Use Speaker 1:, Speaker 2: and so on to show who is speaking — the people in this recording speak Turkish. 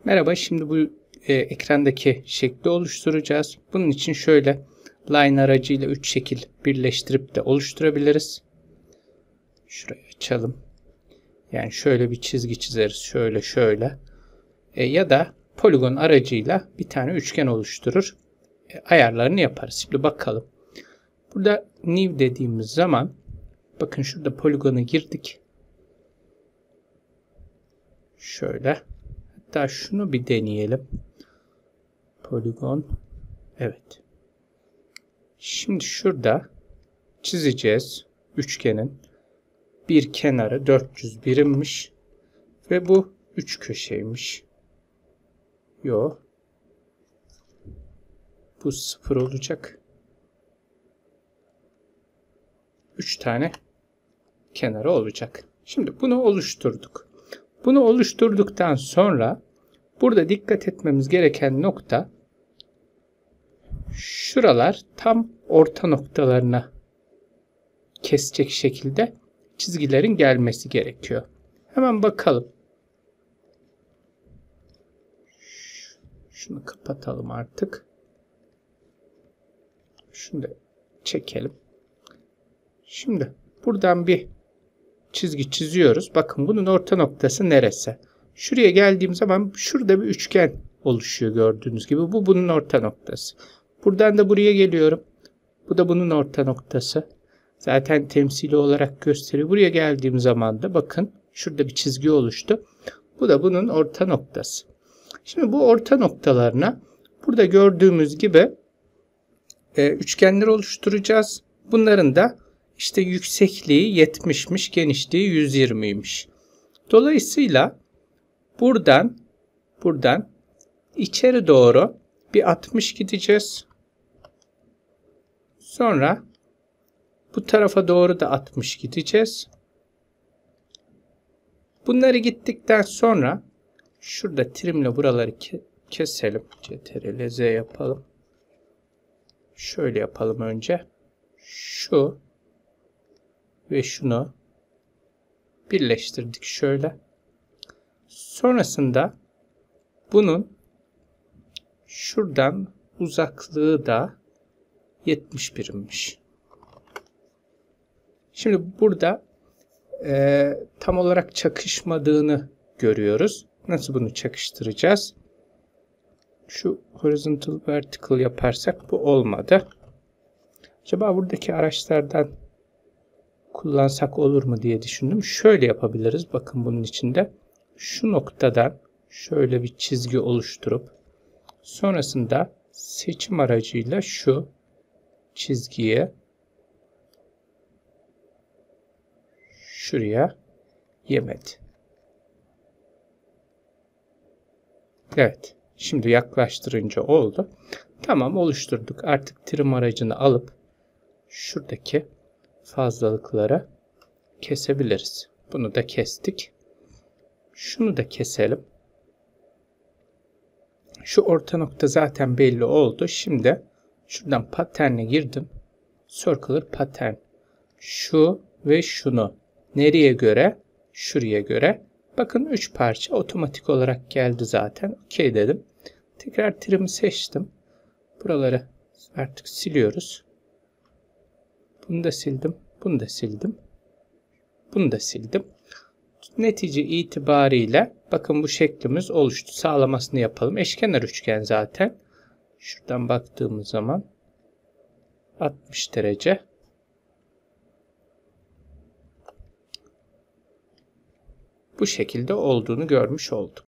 Speaker 1: Merhaba, şimdi bu ekrandaki şekli oluşturacağız. Bunun için şöyle line aracıyla 3 şekil birleştirip de oluşturabiliriz. Şurayı açalım. Yani şöyle bir çizgi çizeriz. Şöyle. Ya da poligon aracıyla bir tane üçgen oluşturur. Ayarlarını yaparız. Şimdi bakalım. Burada new dediğimiz zaman bakın şurada poligona girdik. Şöyle. Hatta şunu bir deneyelim. Poligon. Evet. Şimdi şurada çizeceğiz üçgenin. Bir kenarı 400 birimmiş. Ve bu 3 köşeymiş. Yo. Bu 0 olacak. 3 tane kenarı olacak. Şimdi bunu oluşturduk. Bunu oluşturduktan sonra burada dikkat etmemiz gereken nokta şuralar tam orta noktalarına kesecek şekilde çizgilerin gelmesi gerekiyor. Hemen bakalım. Şunu kapatalım artık. Şunu da çekelim. Şimdi buradan bir çizgi çiziyoruz. Bakın bunun orta noktası neresi? Şuraya geldiğim zaman şurada bir üçgen oluşuyor gördüğünüz gibi. Bu bunun orta noktası. Buradan da buraya geliyorum. Bu da bunun orta noktası. Zaten temsili olarak gösteriyor. Buraya geldiğim zaman da bakın şurada bir çizgi oluştu. Bu da bunun orta noktası. Şimdi bu orta noktalarına burada gördüğümüz gibi üçgenler oluşturacağız. Bunların da İşte yüksekliği 70'miş, genişliği 120'ymiş. Dolayısıyla buradan içeri doğru bir 60 gideceğiz. Sonra bu tarafa doğru da 60 gideceğiz. Bunları gittikten sonra şurada trimle buraları keselim. Ctrl Z yapalım. Şöyle yapalım önce. Şu ve şunu birleştirdik şöyle. Sonrasında bunun şuradan uzaklığı da 70 birimmiş. Şimdi burada tam olarak çakışmadığını görüyoruz. Nasıl bunu çakıştıracağız? Şu horizontal vertical yaparsak bu olmadı. Acaba buradaki araçlardan kullansak olur mu diye düşündüm. Şöyle yapabiliriz. Bakın bunun içinde şu noktadan şöyle bir çizgi oluşturup sonrasında seçim aracıyla şu çizgiyi şuraya yemedi. Evet. Şimdi yaklaştırınca oldu. Tamam, oluşturduk. Artık trim aracını alıp şuradaki fazlalıkları kesebiliriz. Bunu da kestik. Şunu da keselim. Şu orta nokta zaten belli oldu. Şimdi şuradan pattern'e girdim. Circular pattern. Şu ve şunu. Nereye göre? Şuraya göre. Bakın 3 parça otomatik olarak geldi zaten. OK dedim. Tekrar trim'i seçtim. Buraları artık siliyoruz. Bunu da sildim. Bunu da sildim. Bunu da sildim. Netice itibariyle bakın bu şeklimiz oluştu. Sağlamasını yapalım. Eşkenar üçgen zaten. Şuradan baktığımız zaman 60 derece. Bu şekilde olduğunu görmüş olduk.